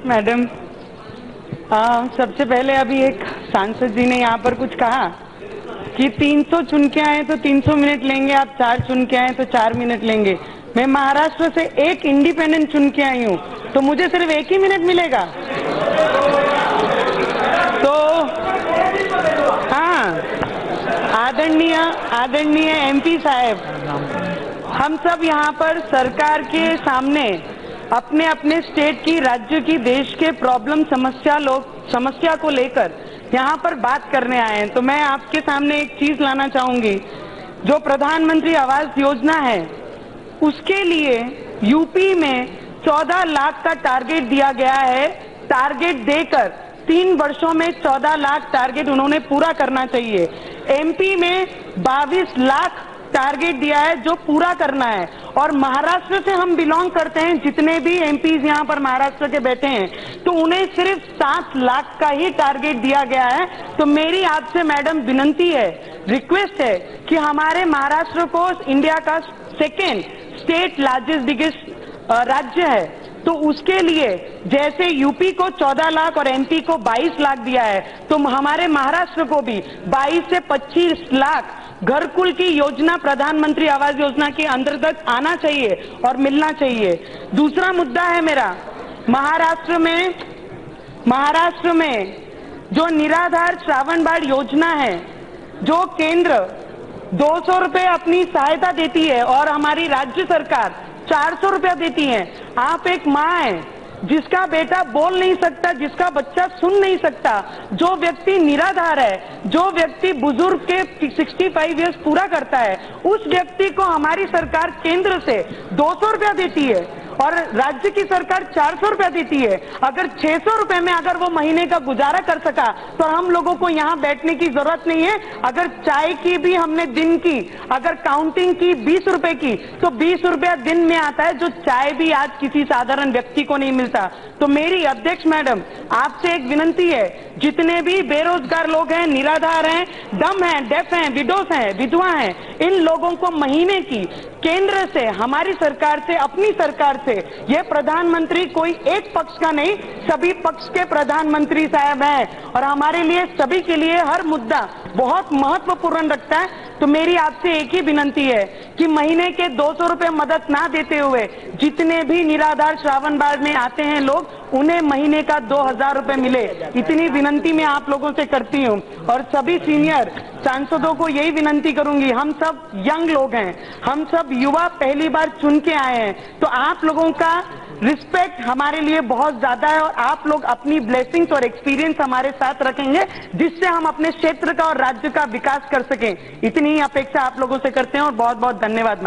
Madam, सबसे पहले अभी एक सांसद जी ने यहाँ पर कुछ कहा कि 300 चुन के आए तो 300 मिनट लेंगे, आप 4 चुन के आए तो 4 मिनट लेंगे। मैं महाराष्ट्र से एक इंडिपेंडेंट चुन के आई हूँ, तो मुझे सिर्फ 1 ही मिनट मिलेगा। तो हाँ, आदरणीय एमपी साहब, हम सब यहाँ पर सरकार के सामने अपने अपने स्टेट की, राज्य की, देश के प्रॉब्लम समस्या को लेकर यहाँ पर बात करने आए हैं। तो मैं आपके सामने एक चीज लाना चाहूंगी। जो प्रधानमंत्री आवास योजना है, उसके लिए यूपी में 14 लाख का टारगेट दिया गया है। टारगेट देकर 3 वर्षों में 14 लाख टारगेट उन्होंने पूरा करना चाहिए। एमपी में 22 लाख टारगेट दिया है जो पूरा करना है। और महाराष्ट्र से हम बिलोंग करते हैं, जितने भी एमपीज यहाँ पर महाराष्ट्र के बैठे हैं, तो उन्हें सिर्फ 7 लाख का ही टारगेट दिया गया है। तो मेरी आपसे मैडम विनंती है, रिक्वेस्ट है कि हमारे महाराष्ट्र को इंडिया का सेकेंड स्टेट लार्जेस्ट बिगेस्ट राज्य है, तो उसके लिए जैसे यूपी को 14 लाख और एमपी को 22 लाख दिया है, तो हमारे महाराष्ट्र को भी 22 से 25 लाख घरकुल की योजना प्रधानमंत्री आवास योजना के अंतर्गत आना चाहिए और मिलना चाहिए। दूसरा मुद्दा है मेरा, महाराष्ट्र में जो निराधार श्रावण बाढ़ योजना है, जो केंद्र 200 रुपए अपनी सहायता देती है और हमारी राज्य सरकार 400 रुपया देती है। आप एक माँ है जिसका बेटा बोल नहीं सकता, जिसका बच्चा सुन नहीं सकता, जो व्यक्ति निराधार है, जो व्यक्ति बुजुर्ग के 65 इयर्स पूरा करता है, उस व्यक्ति को हमारी सरकार केंद्र से 200 रुपया देती है और राज्य की सरकार 400 रुपया देती है। अगर 600 रुपए में अगर वो महीने का गुजारा कर सका तो हम लोगों को यहाँ बैठने की जरूरत नहीं है। अगर चाय की भी हमने दिन की अगर काउंटिंग की 20 रुपए की, तो 20 रुपया दिन में आता है, जो चाय भी आज किसी साधारण व्यक्ति को नहीं मिलता। तो मेरी अध्यक्ष मैडम आपसे एक विनंती है, जितने भी बेरोजगार लोग हैं, निराधार हैं, डम हैं, डेफ हैं, विडोस हैं, विधवा हैं, इन लोगों को महीने की केंद्र से, हमारी सरकार से, अपनी सरकार से, ये प्रधानमंत्री कोई एक पक्ष का नहीं, सभी पक्ष के प्रधानमंत्री साहब हैं और हमारे लिए, सभी के लिए हर मुद्दा बहुत महत्वपूर्ण रखता है। तो मेरी आपसे एक ही विनंती है कि महीने के 200 रुपए मदद ना देते हुए जितने भी निराधार श्रावण बाढ़ में आते हैं लोग, उन्हें महीने का 2000 रुपए मिले, इतनी विनंती मैं आप लोगों से करती हूँ। और सभी सीनियर सांसदों को यही विनंती करूंगी, हम सब यंग लोग हैं, हम सब युवा पहली बार चुन के आए हैं, तो आप लोगों का रिस्पेक्ट हमारे लिए बहुत ज्यादा है और आप लोग अपनी ब्लेसिंग्स और एक्सपीरियंस हमारे साथ रखेंगे, जिससे हम अपने क्षेत्र का और राज्य का विकास कर सकें। इतनी ही अपेक्षा आप लोगों से करते हैं और बहुत बहुत धन्यवाद।